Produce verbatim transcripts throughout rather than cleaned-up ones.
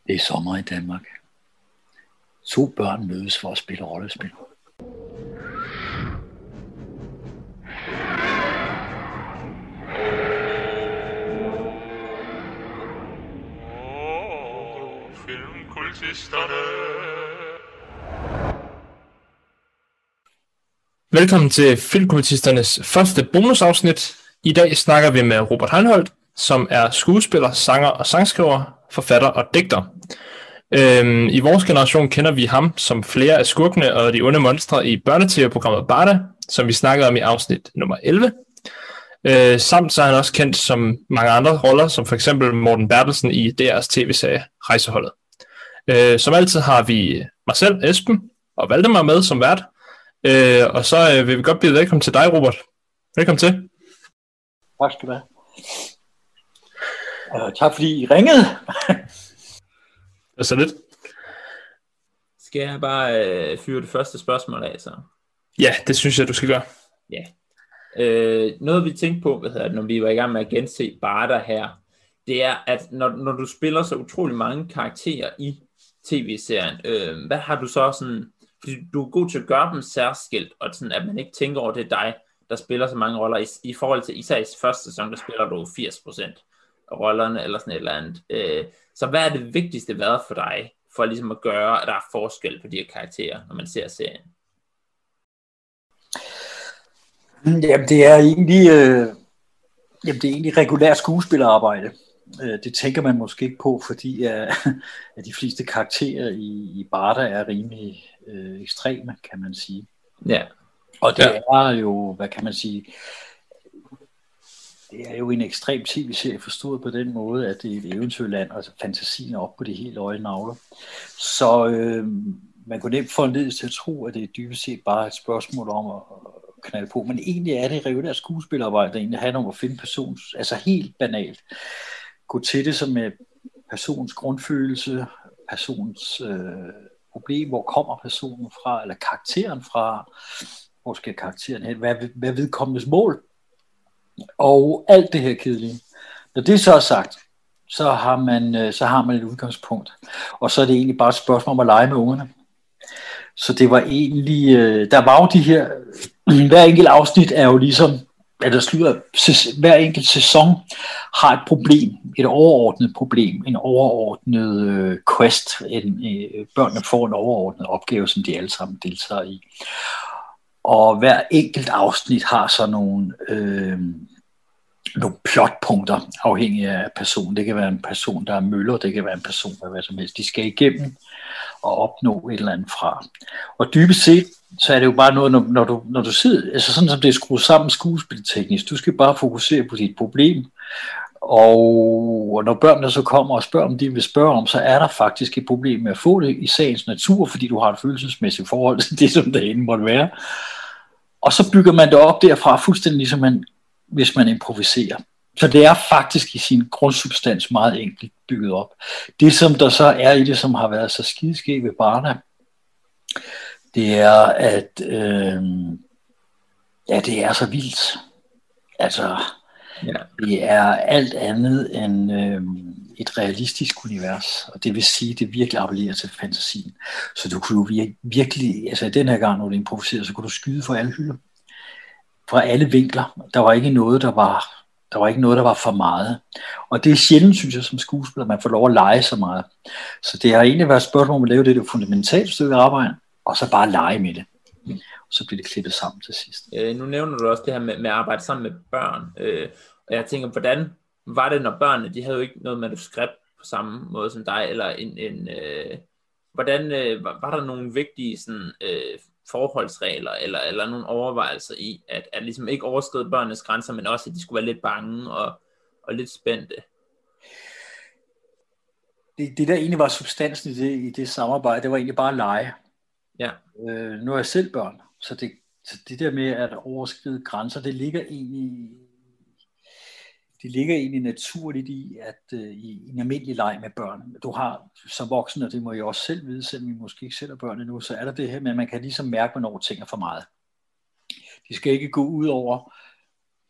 Det er sommer i Danmark. To børn mødes for at spille rollespil. Velkommen til Filmkultisternes første bonusafsnit. I dag snakker vi med Robert Heinholt, som er skuespiller, sanger og sangskriver, forfatter og digter. Øhm, I vores generation kender vi ham som flere af skurkene og de onde monstre i børnetv-programmet Barda, som vi snakkede om i afsnit nummer elleve. Øh, samt så er han også kendt som mange andre roller, som for eksempel Morten Bertelsen i D R's tv-serie Rejseholdet. Øh, som altid har vi mig selv, Esben, og Valdemar med som vært. Øh, og så øh, vil vi godt byde velkommen til dig, Robert. Velkommen til. Tak skal du have. Uh, tak fordi I ringede. Det er så lidt. Skal jeg bare øh, fyre det første spørgsmål af, så? Ja, det synes jeg, du skal gøre. Ja. Øh, noget vi tænkte på, hvad hedder det, når vi var i gang med at gense Barda her, det er, at når, når du spiller så utrolig mange karakterer i tv-serien, øh, hvad har du så sådan... Fordi du er god til at gøre dem særskilt, og sådan, at man ikke tænker over, det er dig, der spiller så mange roller. I, i forhold til især i første sæson, der spiller du firs procent af rollerne, eller sådan et eller andet. Øh, så hvad er det vigtigste været for dig, for ligesom at gøre, at der er forskel på de her karakterer, når man ser serien? Jamen, det er egentlig, øh, jamen, det er egentlig regulært skuespillerarbejde. Øh, det tænker man måske ikke på, fordi øh, at de fleste karakterer i, i Barda er rimelig øh, ekstreme, kan man sige. Ja. Og det Ja. er jo, hvad kan man sige, det er jo en ekstrem tv-serie forstået på den måde, at det er et eventyrland, altså fantasien er op på de helt øje navler. Så øh, man kunne nemt få en led til at tro, at det er dybest set bare et spørgsmål om at knalde på, men egentlig er det regulært skuespillerarbejde, der egentlig handler om at finde persons, altså helt banalt, gå til det som med persons grundfølelse, persons øh, problem, hvor kommer personen fra, eller karakteren fra, hvor skal karakteren hen, hvad, hvad er vedkommendes mål, og alt det her kedelige. Når det så er sagt, så har man, så har man et udgangspunkt, og så er det egentlig bare et spørgsmål om at lege med ungerne. Så det var egentlig, der var jo de her, hver enkelt afsnit er jo ligesom, at der slutter, hver enkelt sæson har et problem, et overordnet problem, en overordnet øh, quest, en, øh, børnene får en overordnet opgave, som de alle sammen deltager i. Og hver enkelt afsnit har så nogle, øh, nogle plotpunkter, afhængig af personen. Det kan være en person, der er møller, det kan være en person, der er hvad som helst. De skal igennem og opnå et eller andet fra. Og dybest set, så er det jo bare noget, når, når, du, når du sidder, altså sådan som det er skruet sammen skuespilteknisk, du skal bare fokusere på dit problem, og når børnene så kommer og spørger, om de vil spørge om, så er der faktisk et problem med at få det i sagens natur, fordi du har et følelsesmæssigt forhold til det, som derinde måtte være. Og så bygger man det op derfra, fuldstændig ligesom man, hvis man improviserer. Så det er faktisk i sin grundsubstans meget enkelt bygget op. Det, som der så er i det, som har været så skideskægt ved Barda, det er, at øh, ja, det er så vildt. Altså, ja. Det er alt andet end øh, et realistisk univers, og det vil sige, at det virkelig appellerer til fantasien. Så du kunne jo vir- virkelig, altså den her gang, når du improviserede, så kunne du skyde fra alle hylder. Fra alle vinkler. Der var ikke noget, der var, der var ikke noget, der var for meget. Og det er sjældent, synes jeg, som skuespiller, at man får lov at lege så meget. Så det har egentlig været et spørgsmål om at lave det, det fundamentale stykke arbejde, og så bare lege med det. Og så bliver det klippet sammen til sidst. Øh, nu nævner du også det her med, med at arbejde sammen med børn. Øh, og jeg tænker, hvordan var det, når børnene, de havde jo ikke noget manuskript på samme måde som dig, eller en, en øh, hvordan øh, var, var der nogle vigtige sådan, øh, forholdsregler, eller, eller nogle overvejelser i, at, at ligesom ikke overskride børnenes grænser, men også, at de skulle være lidt bange og, og lidt spændte? Det, det der egentlig var substansen i det, i det samarbejde, det var egentlig bare at lege. Ja. Øh, nu er jeg selv børn, så det, så det der med at overskride grænser, det ligger egentlig, det ligger egentlig naturligt i, at uh, i en almindelig leg med børn, du har som voksen, og det må jeg også selv vide, selvom vi måske ikke selv er børn endnu, så er der det her med, at man kan ligesom mærke, hvornår ting er for meget. De skal ikke gå ud over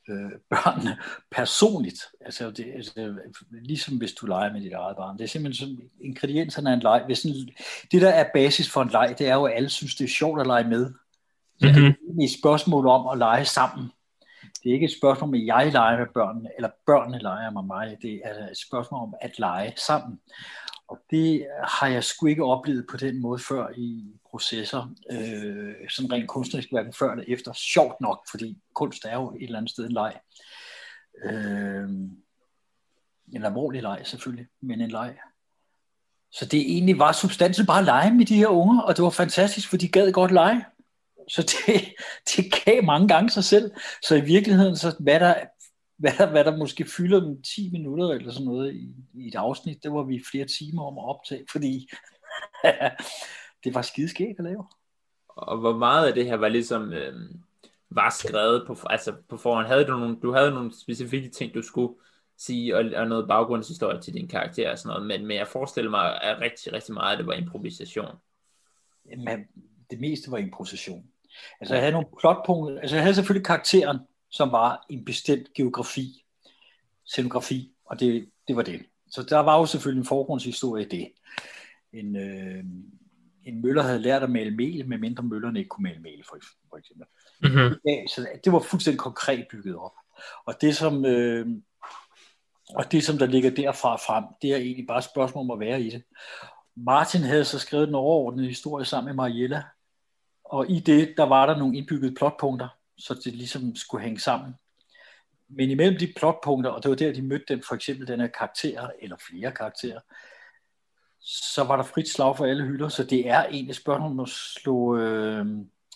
øh, børnene personligt. Altså, det, altså, ligesom hvis du leger med dit eget barn. Det er simpelthen sådan, ingredienserne af en leg. Hvis en, det, der er basis for en leg, det er jo, at alle synes, det er sjovt at lege med. Så mm-hmm. det er et spørgsmål om at lege sammen. Det er ikke et spørgsmål om, at jeg leger med børnene, eller børnene leger med mig. Det er et spørgsmål om at lege sammen. Og det har jeg sgu ikke oplevet på den måde før i processer, øh, sådan rent kunstnerisk, hverken før eller efter. Sjovt nok, fordi kunst er jo et eller andet sted en leg. Øh, en alvorlig leg selvfølgelig, men en leg. Så det egentlig var substansen bare at lege med de her unger, og det var fantastisk, for de gad godt lege. Så det, det gav mange gange sig selv. Så i virkeligheden, så hvad der, hvad der, hvad der måske fylder ti minutter eller sådan noget i, i et afsnit, det var vi flere timer om at optage, fordi det var skideskægt at lave. Og hvor meget af det her var ligesom øh, var skrevet på, altså på forhånd? Havde du, nogle, du havde nogle specifikke ting, du skulle sige, og, og noget baggrundshistorie til din karakter og sådan noget, men, men jeg forestiller mig, at rigtig, rigtig meget af det var improvisation. Men det meste var improvisation. Altså jeg havde nogle plotpunkter, altså jeg havde selvfølgelig karakteren, som var en bestemt geografi, scenografi, og det, det var det. Så der var jo selvfølgelig en forgrundshistorie i det. En, øh, en møller havde lært at male mel, medmindre møllerne ikke kunne male mel, for, for eksempel. Mm-hmm. Ja, så det var fuldstændig konkret bygget op. Og det som, øh, og det, som der ligger derfra frem, det er egentlig bare et spørgsmål om at være i det. Martin havde så skrevet den overordnede historie sammen med Mariella, og i det, der var der nogle indbyggede plotpunkter, så det ligesom skulle hænge sammen. Men imellem de plotpunkter, og det var der, de mødte den, for eksempel den her karakter, eller flere karakterer, så var der frit slag for alle hylder, så det er egentlig spørgsmål om at slå, øh,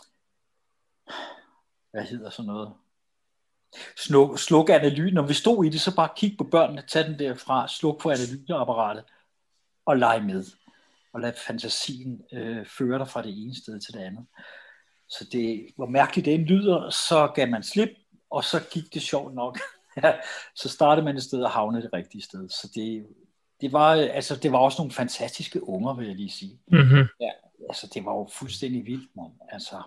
hvad hedder sådan noget, sluk, sluk analysen. Når vi stod i det, så bare kig på børnene, tag den derfra, sluk på analyseapparatet, og lege med. Og lad fantasien øh, føre dig fra det ene sted til det andet. Så det, hvor mærkeligt det lyder, så gav man slip, og så gik det sjovt nok. Så startede man et sted og havnede det rigtige sted. Så det, det, var, altså, det var også nogle fantastiske unger, vil jeg lige sige. Mm-hmm. Ja, altså, det var jo fuldstændig vildt, man. Altså,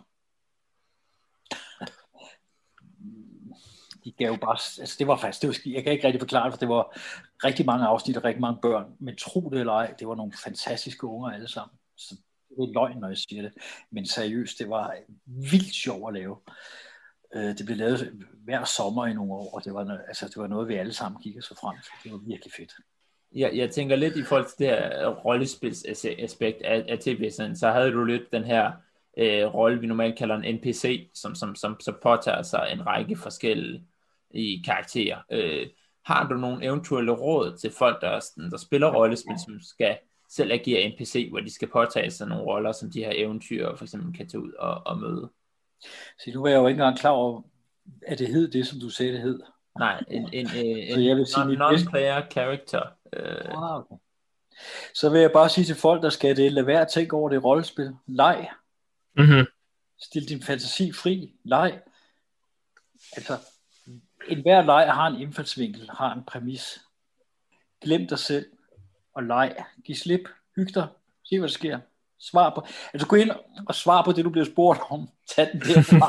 de gav jo bare, altså det var faktisk, det var, jeg kan ikke rigtig forklare det, for det var rigtig mange afsnit og rigtig mange børn, men tro det eller ej, det var nogle fantastiske unger alle sammen, så det er løgn, når jeg siger det, men seriøst, det var vildt sjovt at lave. Det blev lavet hver sommer i nogle år, og det var, altså, det var noget, vi alle sammen kiggede så frem til. Det var virkelig fedt. Jeg, jeg tænker lidt i forhold til det her rollespilsaspekt af, af tv-serien, så havde du lidt den her øh, rolle, vi normalt kalder en N P C, som, som, som, som påtager sig en række forskellige i karakterer. Øh, har du nogle eventuelle råd til folk, der, der spiller rollespil, som skal selv agere N P C, hvor de skal påtage sig nogle roller, som de her eventyr for eksempel kan tage ud og, og møde? Så nu var jeg jo ikke engang klar over, at det hed det, som du sagde, det hed. Nej, en, en, en, en non-player character. Øh. Ah, okay. Så vil jeg bare sige til folk, der skal det, lad være at tænke over det rollespil. Leg. Mm-hmm. Stil din fantasi fri. Leg. Altså, enhver leg har en indfaldsvinkel, har en præmis. Glem dig selv og leg. Giv slip. Hyg dig. Se, hvad der sker. Svar på. Altså, gå ind og svar på det, du bliver spurgt om. Tag den derfra.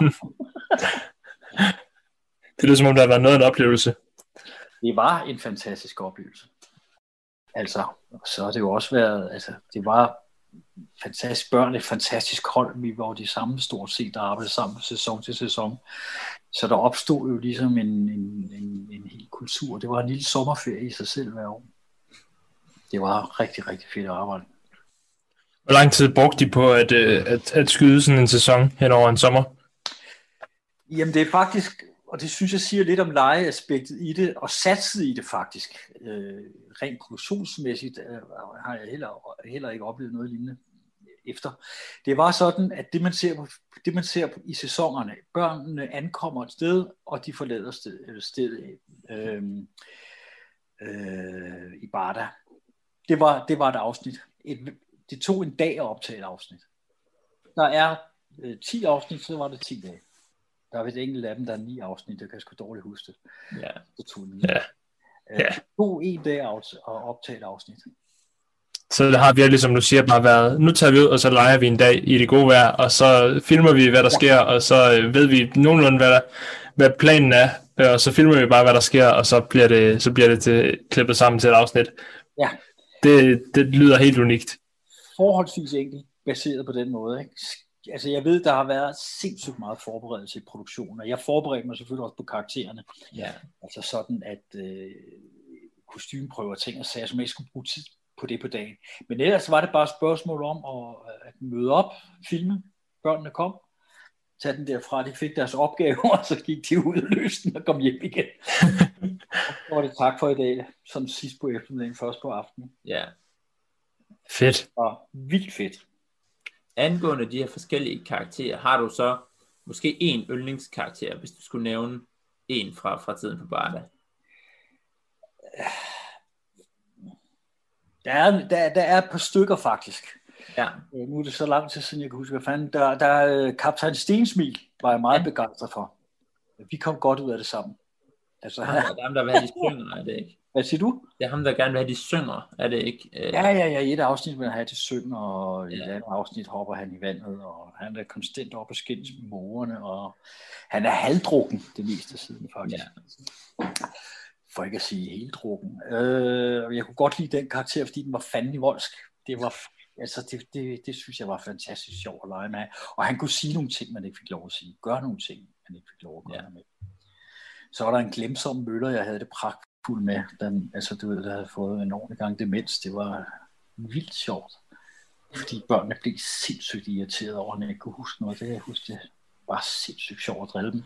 Det er som om, der har været noget af en oplevelse. Det var en fantastisk oplevelse. Altså, så har det jo også været, altså, det var fantastisk børn, et fantastisk hold. Vi var jo de samme stort set, der arbejdede sammen sæson til sæson. Så der opstod jo ligesom en, en, en, en hel kultur. Det var en lille sommerferie i sig selv hver år. Det var rigtig, rigtig fedt at arbejde. Hvor lang tid brugte de på at, at, at skyde sådan en sæson hen over en sommer? Jamen det er faktisk, og det synes jeg siger lidt om legeaspektet i det, og satset i det faktisk. Øh, rent produktionsmæssigt øh, har jeg heller, heller ikke oplevet noget lignende efter. Det var sådan, at det man ser, på, det, man ser på, i sæsonerne, børnene ankommer et sted, og de forlader stedet sted, øh, øh, i Barda. Det var, det var et afsnit. Et, det tog en dag at optage et afsnit. Der er øh, ti afsnit, så var det ti dage. Der er vist enkelt af dem, der er ni afsnit, det kan jeg sgu dårligt huske det. Ja. Det tog ni. Ja. Ja. Det tog en dag at optage et afsnit. Så det har virkelig, som du siger, bare været, nu tager vi ud, og så leger vi en dag i det gode vejr, og så filmer vi, hvad der sker, og så ved vi nogenlunde, hvad, der, hvad planen er øh, og så filmer vi bare, hvad der sker, og så bliver det, så bliver det til, klippet sammen til et afsnit. Ja. Det, det lyder helt unikt. Forholdsvis enkelt, baseret på den måde, ikke? Altså, jeg ved, der har været sindssygt meget forberedelse i produktionen, og jeg forbereder mig selvfølgelig også på karaktererne. Ja. Altså sådan, at øh, kostymeprøver ting og sager, som jeg ikke skulle bruge tid på det på dagen. Men ellers var det bare et spørgsmål om at, at møde op, filme, børnene kom, tage den derfra, de fik deres opgave, og så gik de ud og løste den og kom hjem igen. Så var det tak for i dag, som sidst på eftermiddagen, først på aftenen. Ja. Fedt. Og vildt fedt. Angående de her forskellige karakterer, har du så måske en yndlingskarakter, hvis du skulle nævne en fra, fra tiden på Barda? Der er, der, der er et par stykker faktisk. Ja. Nu er det så lang tid siden, jeg kan huske, hvad fanden. Der, der er Kaptajn Stensmil, var jeg meget ja. begejstret for. Vi kom godt ud af det sammen. Altså, ham, der, ham, der vil have, de synger, er det ikke? Hvad siger du? Det er ham, der gerne vil have, de synger, er det ikke? Ja, ja, ja. I et afsnit vil han have, de synger, og i ja. et andet afsnit hopper han i vandet, og han er konstant oppe og skændes med morerne, og han er halvdrukken det meste af tiden, faktisk. Ja. For ikke at sige helt drukken. Øh, jeg kunne godt lide den karakter, fordi den var fandelig voldsk. Det var, altså, det, det, det synes jeg var fantastisk sjovt at lege med. Og han kunne sige nogle ting, man ikke fik lov at sige. Gøre nogle ting, man ikke fik lov at gøre ja. med. Så var der en glemsom møller, jeg havde det pragtfuldt med. Den, altså, du ved, der havde fået en ordentlig gang demens. Det var vildt sjovt. Fordi børnene blev sindssygt irriteret over, når jeg ikke kunne huske noget. Det jeg huske, det var sindssygt sjovt at drille dem.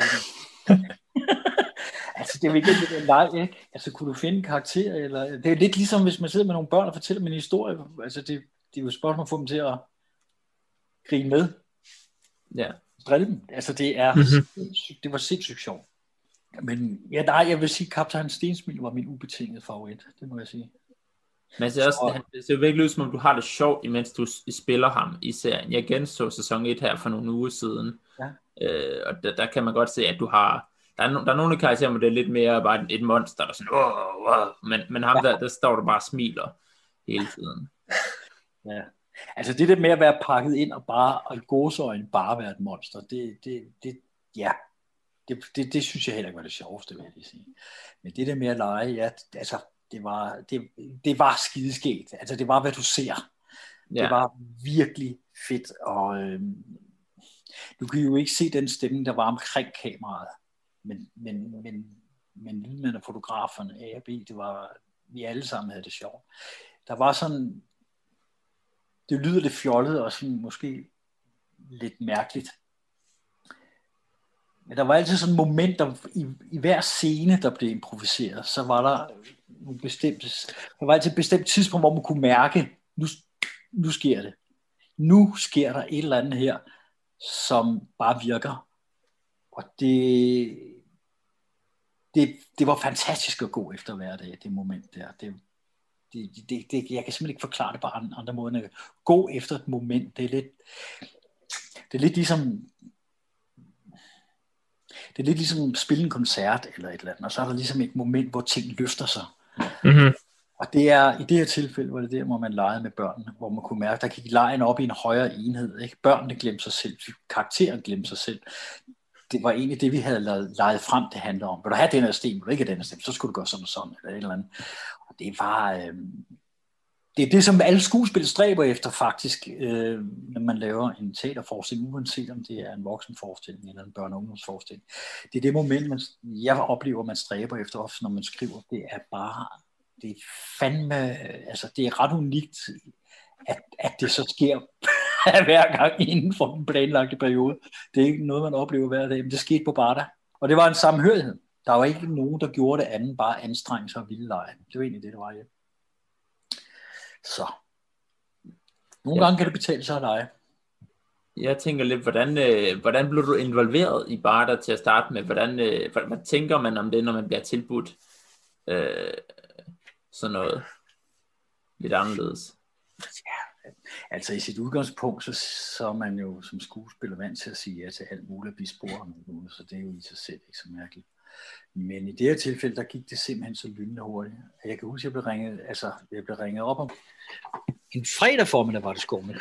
Altså, det er jo ikke det en leg, ikke? Altså, kunne du finde en karakter, eller... Det er lidt ligesom, hvis man sidder med nogle børn og fortæller dem en historie. Altså, det, det er jo et spørgsmål at få dem til at grine med. Ja. Drille dem. Altså, det er... Mm-hmm. Det var sindssygt sjovt. Men ja, nej, jeg vil sige, Kaptajn Stensmil var min ubetingede favorit. Det må jeg sige. Men det, er også, så... det ser jo virkelig ud, som om du har det sjovt, imens du spiller ham i serien. Jeg genså sæson et her for nogle uger siden. Ja. Øh, og der, der kan man godt se, at du har... Der er, no, der er nogle karakterer, hvor det er lidt mere bare et, et monster, der er sådan, åh, åh. Men, men ham der, der står du bare og smiler hele tiden. Ja, altså det der med at være pakket ind og bare, og i gåseøjne bare være et monster, det, det, det ja, det, det, det synes jeg heller ikke var det sjoveste, vil jeg lige sige. Men det der med at lege, ja, altså, det var, det, det var skideskægt. Altså det var, hvad du ser. Ja. Det var virkelig fedt, og øhm, du kan jo ikke se den stemning, der var omkring kameraet. Men, men, men, men lydmænd og fotograferne, A og B, det var, vi alle sammen havde det sjovt. Der var sådan, det lyder lidt fjollet og sådan måske lidt mærkeligt. Men der var altid sådan momenter i, i hver scene, der blev improviseret, så var der nogle bestemte, der var altid et bestemt tidspunkt, hvor man kunne mærke, nu, nu sker det. Nu sker der et eller andet her, som bare virker. Og det, det, det var fantastisk at gå efter hver dag, det moment der. Det, det, det, det, jeg kan simpelthen ikke forklare det på andre, andre måder. At gå efter et moment, det er lidt, det er lidt ligesom, det er lidt ligesom at spille en koncert eller et eller andet, og så er der ligesom et moment, hvor ting løfter sig. Mm-hmm. Og det er, i det her tilfælde, var det der, hvor man legede med børnene, hvor man kunne mærke, der gik legen op i en højere enhed. Ikke? Børnene glemte sig selv, karakteren glemte sig selv. Det var egentlig det, vi havde leget frem, det handler om. Vil du have den her sten, vil du ikke have den her sten, så skulle du gøre sådan og sådan, eller et eller andet. Og det var, øh, det er det, som alle skuespil stræber efter, faktisk, øh, når man laver en teaterforestilling, uanset om det er en voksenforestilling eller en børne- og ungdomsforestilling. Det er det moment, man, jeg oplever, man stræber efter, også når man skriver. Det er bare, det er fandme, altså det er ret unikt, at, at det så sker hver gang inden for den planlagte periode. Det er ikke noget, man oplever hver dag, men det skete på Barda. Og det var en samhørighed. Der var ikke nogen, der gjorde det andet, bare anstrengelse sig og ville lege. Det var egentlig det, der var hjemme. Så. Nogle ja. gange kan det betale sig at lege. Jeg tænker lidt, hvordan, øh, hvordan blev du involveret i Barda til at starte med? Hvordan, øh, hvad tænker man om det, når man bliver tilbudt øh, sådan noget lidt anderledes? Ja, altså i sit udgangspunkt, så, så er man jo som skuespiller vant til at sige ja til alt muligt at blive spurgt om noget, så det er jo i sig selv ikke så mærkeligt. Men i det her tilfælde, der gik det simpelthen så lynende hurtigt. Jeg kan huske, at jeg blev ringet, altså, jeg blev ringet op om en fredag formiddag, var det skov med køkken.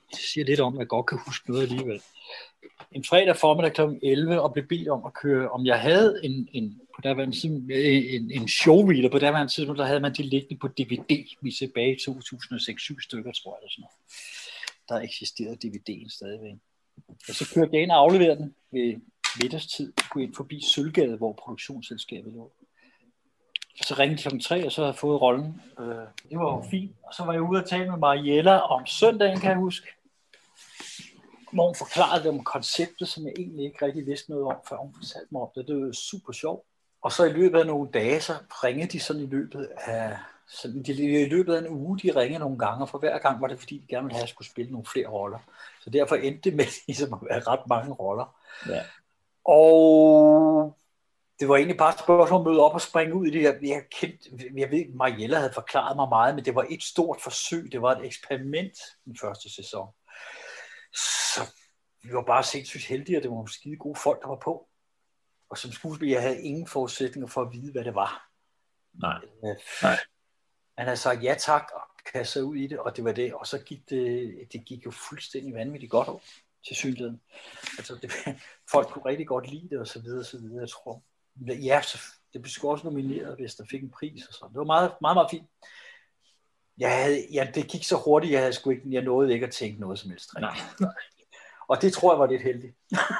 Det siger lidt om, at jeg godt kan huske noget alligevel. En fredag formiddag klokken elleve og blev bedt om at køre, om jeg havde en, en, på derværende tid, en, en showreader. På derværende tid, der havde man det liggende på D V D. Vi ser tilbage i to tusind og seks syv stykker, tror jeg. Eller sådan noget. Der eksisterede D V D'en stadigvæk. Og så kørte jeg ind og afleverede den ved middagstid. Jeg skulle ind forbi Sølvgade, hvor produktionsselskabet lå. Og så ringede klokken tre, og så havde jeg fået rollen. Det var jo fint. Og så var jeg ude og tale med Mariella om søndagen, kan jeg huske. Hvor hun forklarede det om konceptet, som jeg egentlig ikke rigtig vidste noget om, før hun fortalte mig om det. Det var super sjovt. Og så i løbet af nogle dage, så ringede de sådan i løbet af, sådan, de, i løbet af en uge, de ringede nogle gange, og for hver gang var det, fordi de gerne ville have, at jeg skulle spille nogle flere roller. Så derfor endte det med ligesom at være ret mange roller. Ja. Og det var egentlig bare et spørgsmål at møde op og springe ud i det. Jeg, jeg, kendte, jeg ved ikke, Mariella havde forklaret mig meget, men det var et stort forsøg. Det var et eksperiment den første sæson. Så vi var bare sindssygt heldige, og det var nogle skide gode folk, der var på. Og som skuespiller, jeg havde ingen forudsætninger for at vide, hvad det var. Nej. Nej. Han havde sagt ja tak, og kastet ud i det, og det var det. Og så gik det, det gik jo fuldstændig vanvittigt godt over til synligheden. Altså, det, folk kunne rigtig godt lide det, og så videre, og så videre, jeg tror. Ja, så det blev sgu også nomineret, hvis der fik en pris og sådan. Det var meget, meget, meget fint. Jeg havde, ja, det gik så hurtigt, jeg, havde sgu ikke, jeg nåede ikke at tænke noget som helst. Nej, nej. Og det tror jeg var lidt heldigt.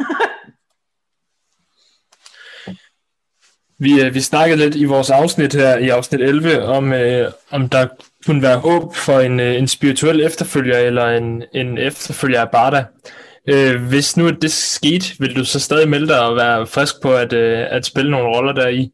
vi, vi snakkede lidt i vores afsnit her, i afsnit elleve, om, øh, om der kunne være håb for en, en spirituel efterfølger, eller en, en efterfølger af Barda. Øh, hvis nu det skete, vil du så stadig melde dig og være frisk på at, øh, at spille nogle roller deri?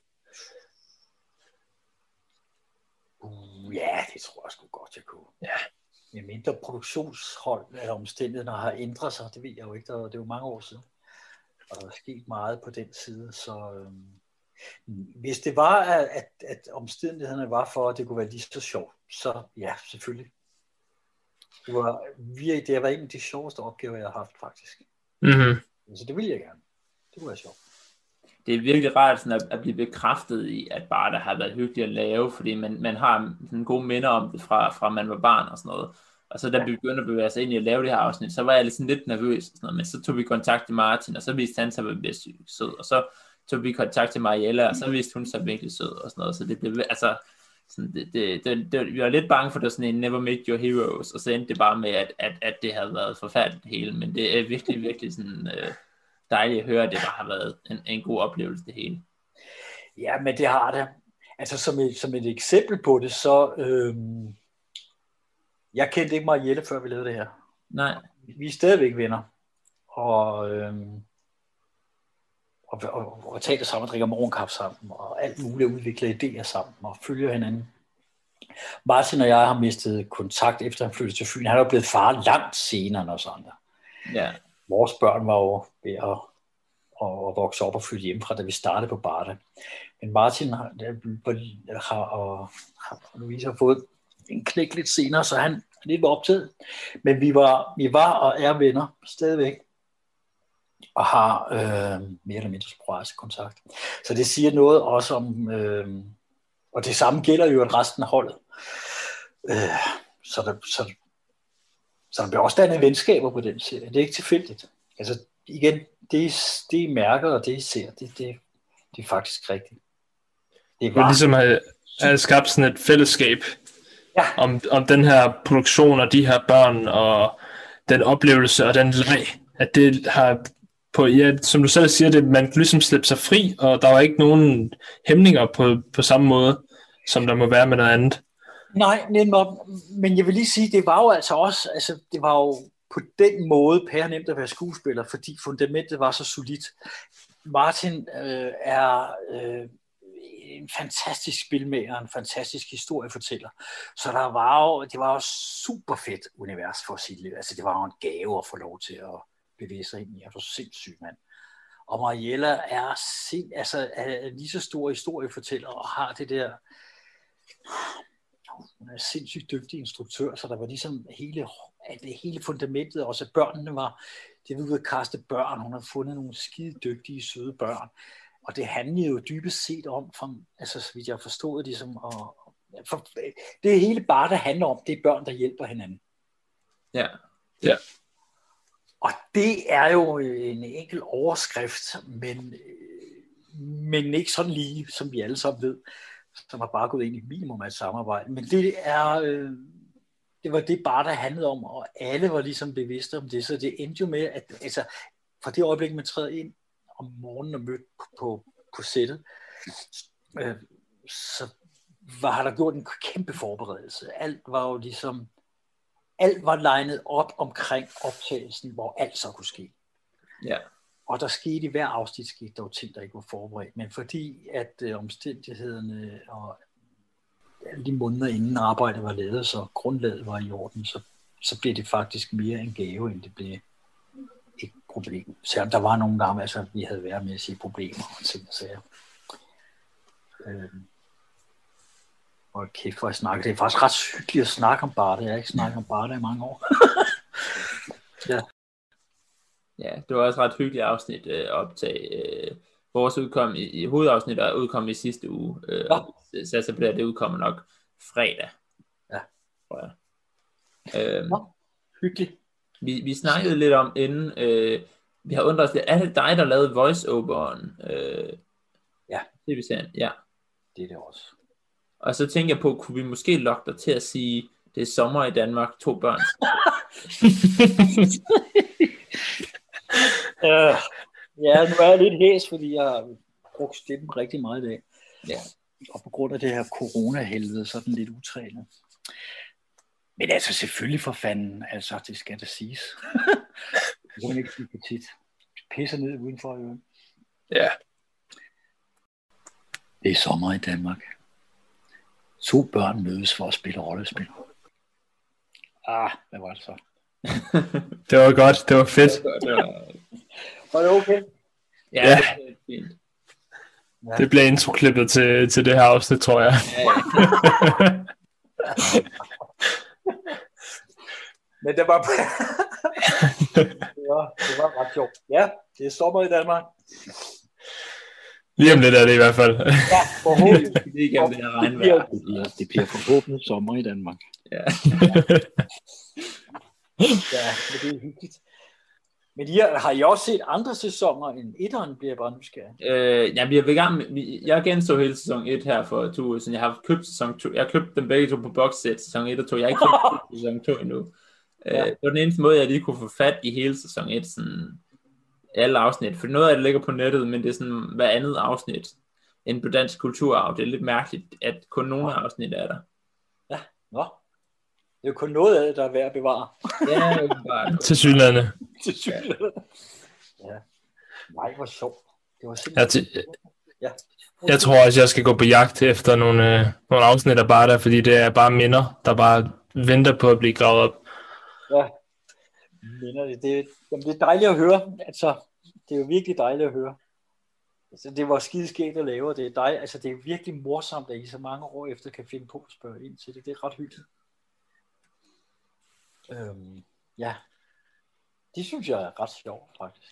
Uh, ja, det tror jeg sgu godt, jeg kunne. Ja. Med mindre produktionshold eller omstændigheder har ændret sig, det ved jeg jo ikke, der, det er jo mange år siden. Og der er sket meget på den side, så øhm, hvis det var, at, at, at omstændighederne var for, at det kunne være lige så sjovt, så ja, selvfølgelig. Det var, det har været en af de sjoveste opgaver, jeg har haft, faktisk. Mm-hmm. Så det ville jeg gerne. Det kunne være sjovt. Det er virkelig rart sådan at, at blive bekræftet i, at bare der har været hyggeligt at lave, fordi man, man har sådan gode minder om det fra, fra man var barn og sådan noget. Og så da vi begyndte at bevæge sig ind i at lave det her afsnit, så var jeg lidt, lidt nervøs og sådan noget, men så tog vi kontakt til Martin, og så viste han sig at være sød, og så tog vi kontakt til Mariella, og så viste hun sig virkelig sød og sådan noget, så det blev, altså, sådan, det, det, det, det, vi var lidt bange for, det var sådan en never meet your heroes, og så endte det bare med, at, at, at det havde været forfærdeligt det hele, men det er virkelig, virkelig sådan øh, dejligt at høre, at det bare har været en, en god oplevelse det hele. Ja, men det har det. Altså som et, som et eksempel på det, så øhm, jeg kendte ikke Marielle, før vi lavede det her. Nej. Vi er stadigvæk venner, og øhm, og, og, og taler sammen, drikker morgenkaffe sammen, og alt muligt, udvikler idéer sammen, og følger hinanden. Martin og jeg har mistet kontakt, efter han flyttede til Fyn. Han er jo blevet far langt senere end os andre. Ja. Vores børn var jo ved at, at, at vokse op og flytte hjemmefra, da vi startede på Barda. Men Martin har, har, og, har Louise har fået en knæk lidt senere, så han er lidt optaget. Men vi var, vi var og er venner stadigvæk, og har øh, mere eller mindre sporadisk kontakt. Så det siger noget også om, øh, og det samme gælder jo resten af holdet. Øh, så, der, så, så der bliver også dannet venskaber på den serie. Det er ikke tilfældigt. Altså igen, det, det I mærker, og det I ser, det, det, det er faktisk rigtigt. Det er bare... ligesom at have skabt sådan et fællesskab ja. om, om den her produktion og de her børn, og den oplevelse og den leg, at det har... På, ja, som du selv siger, det, man kan ligesom slippe sig fri, og der var ikke nogen hæmninger på, på samme måde, som der må være med noget andet. Nej, men jeg vil lige sige, det var jo altså også, altså det var jo på den måde pære nemt at være skuespiller, fordi fundamentet var så solidt. Martin øh, er øh, en fantastisk spilmager, en fantastisk historiefortæller, så der var jo, det var jo super fedt univers for sit liv. Altså det var jo en gave at få lov til at bevæge sig ind i. Jeg er så sindssyg, mand. Og Mariella er, sind, altså, er lige så stor historiefortæller og har det der, hun er sindssygt dygtig instruktør, så der var ligesom hele, det hele fundamentet, også at børnene var, det var ude at kaste børn, hun har fundet nogle skide dygtige, søde børn, og det handler jo dybest set om, for, altså så vidt jeg har forstået, ligesom, og, for, det hele bare, der handler om, det er børn, der hjælper hinanden. Ja. Ja. Og det er jo en enkel overskrift, men, men ikke sådan lige, som vi alle sammen ved, som har bare gået ind i minimum af et samarbejde. Men det er, øh, det var det bare, der handlede om, og alle var ligesom bevidste om det, så det endte jo med, at altså, fra det øjeblik, man træder ind om morgenen og mødte på, på, på sættet, øh, så var, har der gjort en kæmpe forberedelse. Alt var jo ligesom, alt var legnet op omkring optagelsen, hvor alt så kunne ske. Ja. Og der skete i hver afsnit, skete der jo ting, der ikke var forberedt. Men fordi at øh, omstændighederne og alle de måneder inden arbejdet var lavet, så grundlaget var i orden, så, så blev det faktisk mere en gave, end det blev et problem. Selvom der var nogle gange, altså vi havde været med at sige problemer og ting og sager. Øhm. Og kæft, hvor jeg snakker. Det er faktisk ret hyggeligt at snakke om Barda. Jeg har ikke snakket om Barda i mange år. Ja. Ja, det var også ret hyggeligt afsnit øh, optag. Øh, vores udkom i, i hovedafsnit er udkommet i sidste uge. Øh, ja. Så, så bliver det udkommet nok fredag. Ja. Tror jeg. Øh, ja. Hyggeligt. Vi, vi snakkede lidt om inden, øh, vi har undret os lidt, er det dig, der lavede voice-overen? Øh, ja. Det vi serien, ja. Det er det også. Og så tænker jeg på, kunne vi måske lokke dig til at sige, det er sommer i Danmark, to børn. uh, ja, nu er jeg lidt hæs, fordi jeg har brugt stemmen rigtig meget i dag. Ja. Og på grund af det her corona-helvede, så er den lidt utrænet. Men altså selvfølgelig for fanden, altså det skal da siges. Det kan man ikke sige tit. Pisser ned udenfor jo. Ja. Det er sommer i Danmark. To børn mødes for at spille rollespil. Ah, hvad var det så? Det var godt, det var fedt. Det var, var det okay? Ja, ja. Det var fint. Ja. Det bliver introklippet til, til det her afsnit, tror jeg. Ja, ja. Men det var, det var, det var ret sjovt. Ja, det er sommer i Danmark. Lige om lidt er det i hvert fald. Ja, forhåbentlig. Det, det, det, bliver, det, bliver, det bliver forhåbentlig sommer i Danmark. Ja. Ja, men det er hyggeligt. Men I, har I også set andre sæsoner end etteren, bliver jeg bare nysgerrig? Øh, jeg bliver i gang med, jeg genså hele sæson et her for to uger siden. Jeg har købt sæson to. Jeg har købt dem begge to på boxset, sæson et og to. Jeg har ikke købt sæson to endnu. Ja. Øh, det var den eneste måde, jeg lige kunne få fat i hele sæson et, sådan alle afsnit. For noget af det ligger på nettet, men det er sådan hver andet afsnit end på Dansk Kulturarv. Det er lidt mærkeligt, at kun nogle af afsnit er der. Ja, nå. Det er jo kun noget af det, der er værd at bevare. Ja, det er bare til synlande. Til synlande. Ja. Nej, hvor sjovt. Det var simpelthen... Jeg, t- ja. jeg tror også, jeg skal gå på jagt efter nogle, øh, nogle afsnit af bare der, fordi det er bare minder, der bare venter på at blive gravet op. Ja, minder det. Det, jamen, det er dejligt at høre. Altså, det er jo virkelig dejligt at høre. Altså, det var skideskægt at lave, og det er dejligt. Altså, det er virkelig morsomt, at I så mange år efter kan finde på at spørge ind til det. Det er ret hyggeligt. Øhm, ja, det synes jeg er ret sjovt, faktisk.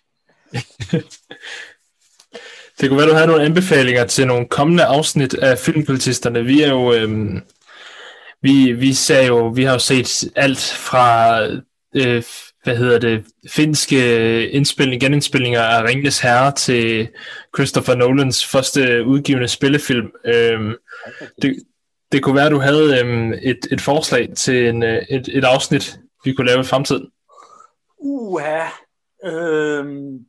Det kunne være, du havde nogle anbefalinger til nogle kommende afsnit af Filmpolitisterne. Vi er jo, øhm, vi, vi ser jo, vi har jo set alt fra, øh, hvad hedder det, finske indspilning, genindspillinger af Ringenes Herre til Christopher Nolans første udgivende spillefilm. Øhm, det, det kunne være, du havde øhm, et, et forslag til en, et, et afsnit, vi kunne lave i fremtiden. Uha. Øhm.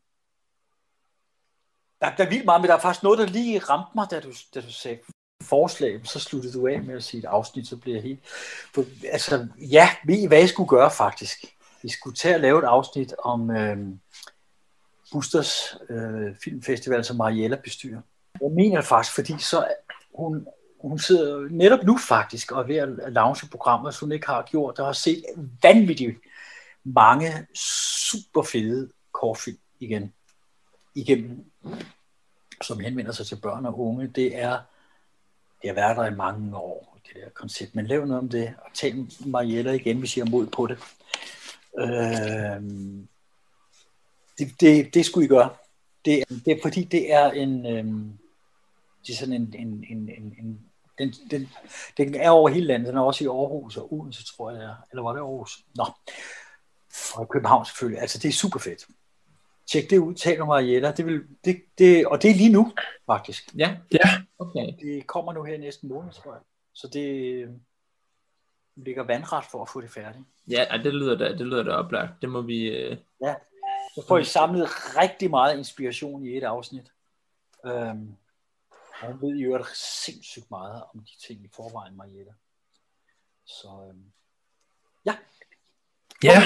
Der, der er vildt meget, men der er faktisk noget, der lige ramte mig, da du, da du sagde forslag, så sluttede du af med at sige et afsnit, så bliver jeg helt... For, altså, ja, ved I, hvad I skulle gøre faktisk? I skulle tage og lave et afsnit om øhm, Busters øh, filmfestival, som Mariella bestyrer. Jeg mener det faktisk, fordi så hun... Hun sidder netop nu faktisk og er ved at launche programmer, som hun ikke har gjort. Der har set vanvittigt mange super fede kortfilm igen. Igennem, som henvender sig til børn og unge. Det er, det har været der i mange år, det der koncept. Men lav noget om det, og tal Mariella igen, hvis I har mod på det. Øh, det, det. Det skulle I gøre. Det, det er fordi, det er en... Øh, det er sådan en... en, en, en, en Den, den, den er over hele landet. Den er også i Aarhus og Odense, tror jeg det er. Eller var det Aarhus? Nå. Og i København selvfølgelig. Altså, det er super fedt. Tjek det ud, tal med Marietta. Det vil, det, det, og det er lige nu, faktisk. Ja, Ja, okay. Det kommer nu her næsten måned, tror jeg. Så det ligger vandret for at få det færdigt. Ja, det lyder da, det lyder da oplagt. Det må vi... Øh... Ja, så får I samlet rigtig meget inspiration i et afsnit. Øhm, og hun ved jo sindssygt meget om de ting i forvejen, Marietta. Så øhm, ja. ja.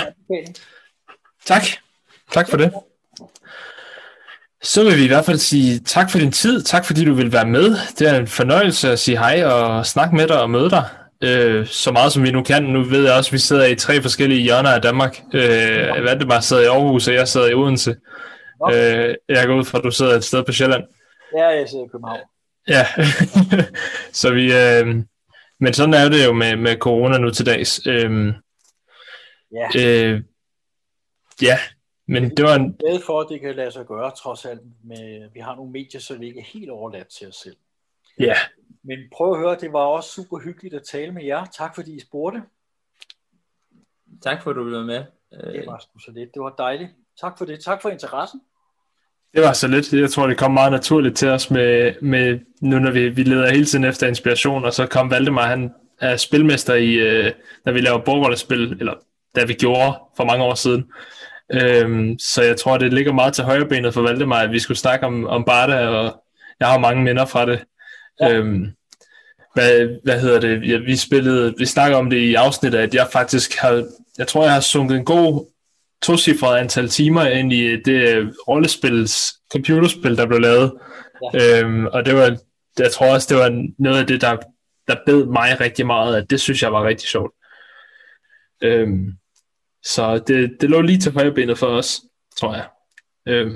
Tak. Tak for det. Så vil vi i hvert fald sige tak for din tid. Tak fordi du vil være med. Det er en fornøjelse at sige hej og snakke med dig og møde dig. Øh, så meget som vi nu kan. Nu ved jeg også, at vi sidder i tre forskellige hjørner af Danmark. Øh, Valdemar sidder i Aarhus, og jeg sidder i Odense. Øh, jeg går ud fra, at du sidder et sted på Sjælland. Ja, jeg sidder i København. Ja, så vi... Øh, men sådan er det jo med, med corona nu til dags. Øh, ja. Øh, ja, men det var en... Jeg er glad for, at det kan lade sig gøre, trods alt. Med, vi har nogle medier, så vi ikke er helt overladt til os selv. Ja. Men prøv at høre, det var også super hyggeligt at tale med jer. Tak fordi I spurgte. Tak for, at du ville være med. Det var sgu så lidt. Det var dejligt. Tak for det. Tak for interessen. Det var så lidt. Jeg tror, det kom meget naturligt til os med, med nu, når vi, vi leder hele tiden efter inspiration, og så kom Valdemar, han er spilmester i, øh, når vi laver bordrollespil, eller da vi gjorde for mange år siden. Øhm, så jeg tror, det ligger meget til højrebenet for Valdemar, at vi skulle snakke om, om Barda, og jeg har mange minder fra det. Ja. Øhm, hvad, hvad hedder det? Ja, vi spillede, vi snakker om det i afsnittet, at jeg faktisk har, jeg tror, jeg har sunket en god tocifret antal timer ind i det rollespils, computerspil, der blev lavet. Ja. Øhm, og det var, jeg tror også, det var noget af det, der, der bed mig rigtig meget, at det synes jeg var rigtig sjovt. Øhm, så det, det lå lige til højrebenet for os, tror jeg. Øhm,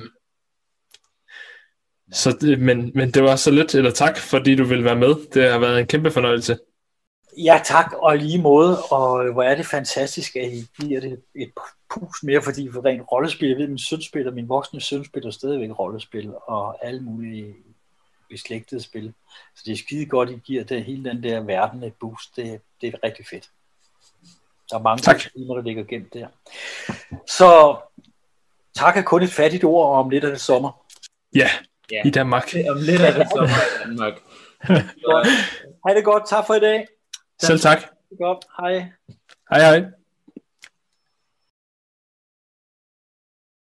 så det, men, men det var så lidt, eller tak, fordi du ville være med. Det har været en kæmpe fornøjelse. Ja, tak, og lige måde, og hvor er det fantastisk, at I giver det et pus mere, fordi for rent rollespil, jeg ved, min søn spiller, min voksne søn spiller stadigvæk rollespil, og alle mulige beslægtede spil. Så det er skide godt, I giver det, hele den der verden et boost, det, det er rigtig fedt. Der er mange timer, der ligger gemt der. Så tak er kun et fattigt ord, og om lidt er det sommer. Ja, yeah, i Danmark. Om lidt er det sommer i Danmark. Ha' det godt, tak for i dag. Selv tak. Godt, hej. Hej hej.